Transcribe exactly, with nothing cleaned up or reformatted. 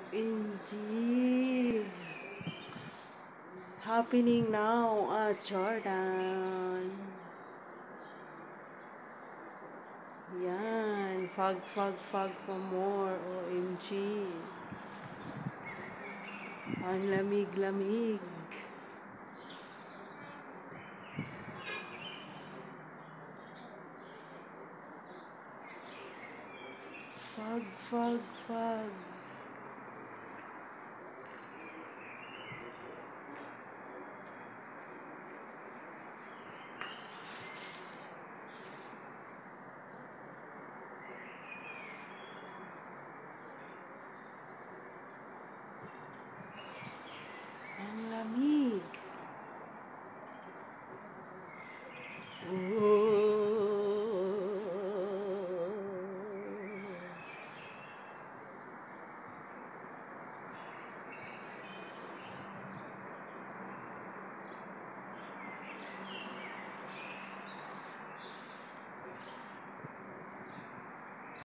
O M G! Happening now at Jordan. Yan. Fog, fog, fog pa more. O M G! Ang lamig-lamig. Fog, fog, fog.